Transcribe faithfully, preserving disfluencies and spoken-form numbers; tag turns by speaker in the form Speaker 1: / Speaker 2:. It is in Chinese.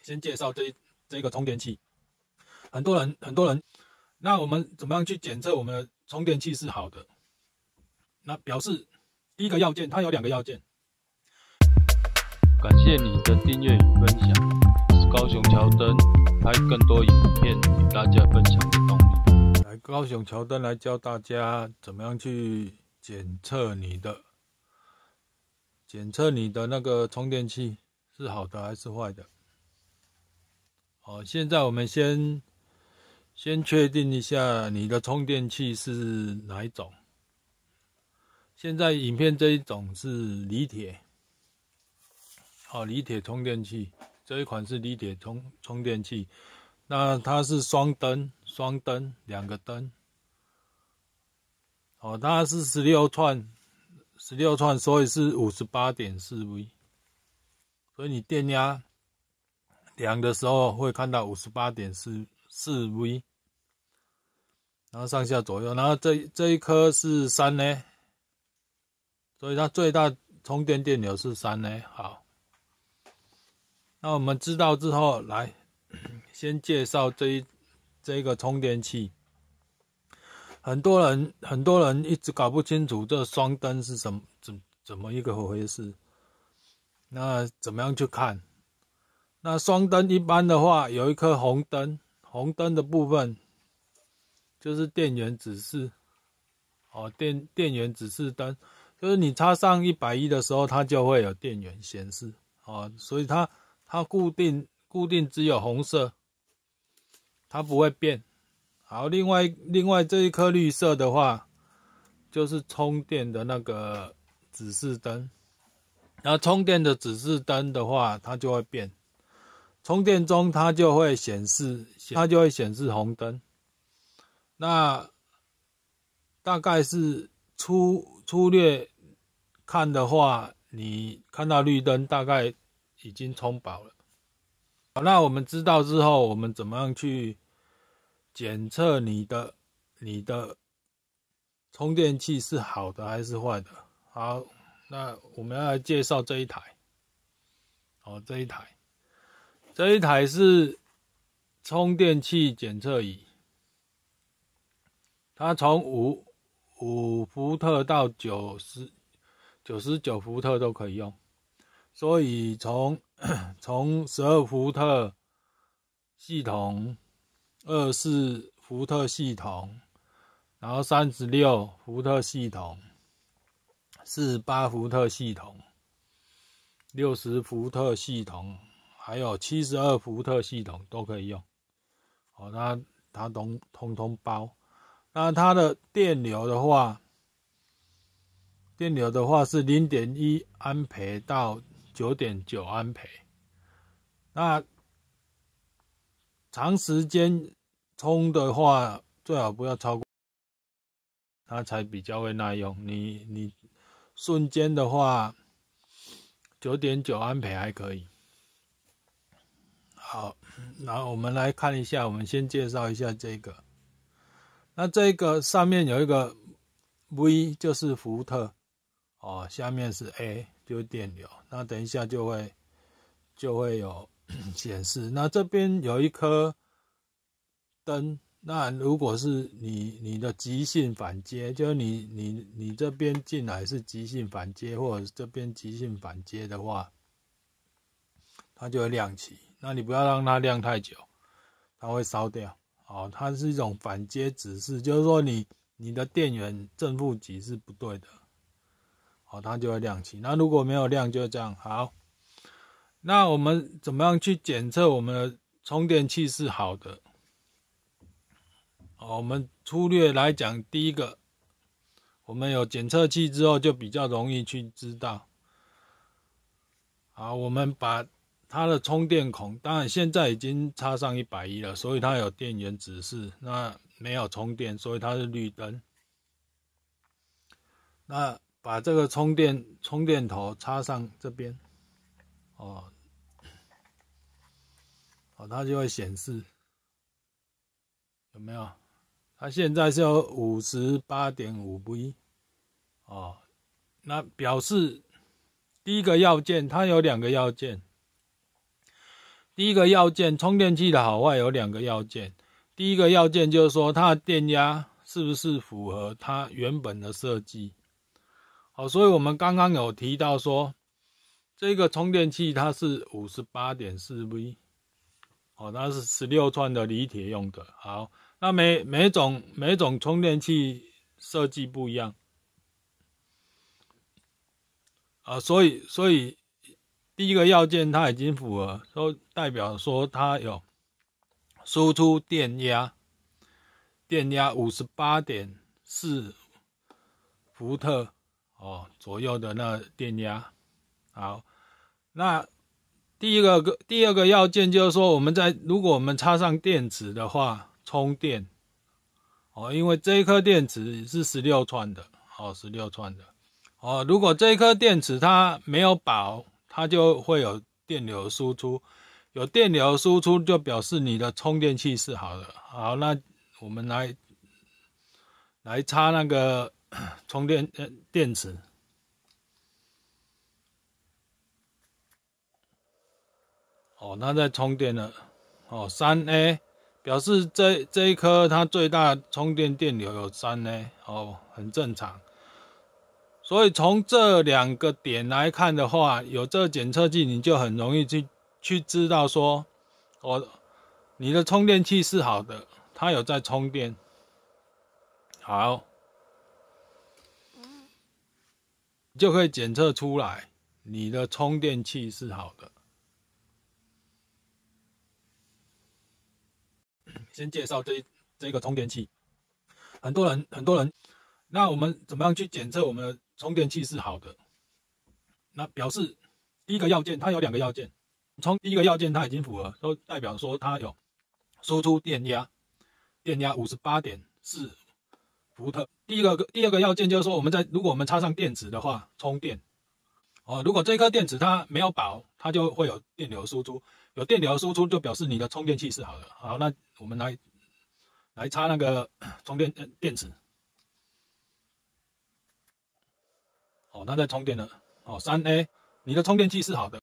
Speaker 1: 先介绍这一这个充电器。很多人很多人，那我们怎么样去检测我们的充电器是好的？那表示第一个要件，它有两个要件。
Speaker 2: 感谢你的订阅与分享，高雄乔登拍更多影片与大家分享的动力。
Speaker 1: 来，高雄乔登来教大家怎么样去检测你的检测你的那个充电器是好的还是坏的。好，现在我们先先确定一下你的充电器是哪一种。现在影片这一种是锂铁，好，锂铁充电器，这一款是锂铁充充电器，那它是双灯，双灯两个灯，哦，它是十六串，十六串，所以是 五十八点四 V， 所以你电压量的时候会看到 五十八点四 V， 然后上下左右，然后这这一颗是三呢。所以它最大充电电流是三呢。好，那我们知道之后，来先介绍这一这个充电器。很多人很多人一直搞不清楚这双灯是什么怎怎么一个回事。那怎么样去看？那双灯一般的话，有一颗红灯，红灯的部分就是电源指示，哦，电电源指示灯。就是你插上一百一的时候，它就会有电源显示，哦，所以它它固定固定只有红色，它不会变。好，另外另外这一颗绿色的话，就是充电的那个指示灯。然后充电的指示灯的话，它就会变，充电中它就会显示，它就会显示红灯。那大概是粗粗略看的话，你看到绿灯大概已经充饱了。好，那我们知道之后，我们怎么样去检测你的你的充电器是好的还是坏的？好，那我们要来介绍这一台。好，这一台，这一台是充电器检测仪，它从五五伏特到九十九十九伏特都可以用，所以从从十二伏特系统、二十四伏特系统，然后三十六伏特系统、四十八伏特系统、六十伏特系统，还有七十二伏特系统都可以用。哦，它它都通通包。那它的电流的话，电流的话是 零点一 安培到 九点九 安培。那长时间充的话，最好不要超过，它才比较会耐用。你你瞬间的话 九点九 安培还可以。好，然后我们来看一下，我们先介绍一下这个。那这个上面有一个 V 就是伏特，哦，下面是 A 就是电流，那等一下就会就会有显示。那这边有一颗灯，那如果是你你的极性反接，就是你你你这边进来是极性反接，或者是这边极性反接的话，它就会亮起。那你不要让它亮太久，它会烧掉。哦，它是一种反接指示，就是说你你的电源正负极是不对的，哦，它就会亮起。那如果没有亮，就这样。好，那我们怎么样去检测我们的充电器是好的？哦，我们粗略来讲，第一个，我们有检测器之后，就比较容易去知道。好，我们把它的充电孔，当然现在已经插上一百一了，所以它有电源指示。那没有充电，所以它是绿灯。那把这个充电充电头插上这边，哦，哦，它就会显示，有没有？它现在是有 五十八点五 V， 哦，那表示第一个要件，它有两个要件。 第一个要件，充电器的好坏有两个要件。第一个要件就是说，它的电压是不是符合它原本的设计。好，所以我们刚刚有提到说，这个充电器它是 五十八点四 V， 哦，它是十六寸的锂铁用的。好，那每每种每种充电器设计不一样，啊，所以所以第一个要件它已经符合，都代表说它有输出电压，电压 五十八点四 伏特哦左右的那电压。好，那第一个第二个要件就是说，我们在如果我们插上电池的话，充电哦，因为这一颗电池是十六寸的，哦，十六寸的哦，如果这一颗电池它没有饱，它就会有电流输出，有电流输出就表示你的充电器是好的。好，那我们来来插那个充电呃电池。哦，它在充电了。哦 ，三 A 表示这这一颗它最大充电电流有 三 A， 哦，很正常。所以从这两个点来看的话，有这个检测器，你就很容易去去知道说，哦，你的充电器是好的，它有在充电。好，就可以检测出来你的充电器是好的。先介绍这这个充电器，很多人很多人，那我们怎么样去检测我们的充电器是好的？那表示第一个要件，它有两个要件，从第一个要件它已经符合，都代表说它有输出电压，电压 五十八点四 伏特。第一个第二个要件就是说，我们在如果我们插上电池的话，充电哦，如果这颗电池它没有饱，它就会有电流输出。有电流输出就表示你的充电器是好的。好，那我们来来插那个充电电池。哦，它在充电了。哦 ，三 A， 你的充电器是好的。